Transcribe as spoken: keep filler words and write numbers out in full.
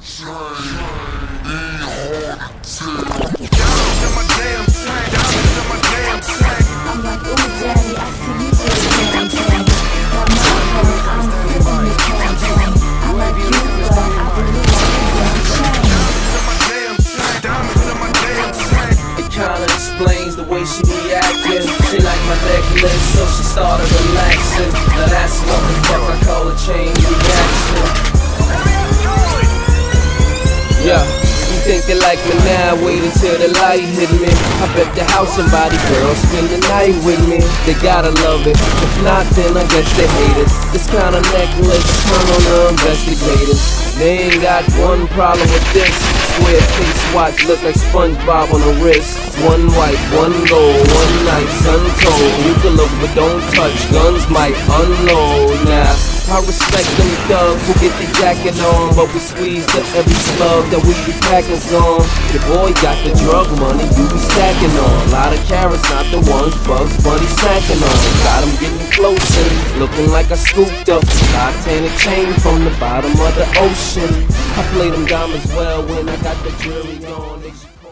I'm like, ooh, daddy, I see you do the damn thing. Got my phone, I'm feeling the damn thing. I like you, but I believe It kinda explains the way she be acting. She like my necklace, so she started relaxing. Now that's what the fuck I call a chain reaction. Yeah, you think they like me now, wait until the light hit me. I bet the house somebody girls spend the night with me. They gotta love it, if not then I guess they hate it. This kind of necklace, turn on the investigators. They ain't got one problem with this. Square face watch look like SpongeBob on the wrist. One white, one gold, one nice, untold. You can look but don't touch, guns might unload. Now I respect them thugs who get the jacket on, but we squeeze to every slug that we be packing on. Your boy got the drug money you be stacking on. A lot of carrots, not the ones Bugs Bunny snacking on. Got them getting closer, looking like I scooped up Titanic chain from the bottom of the ocean. I play them diamonds well when I got the jewelry on. They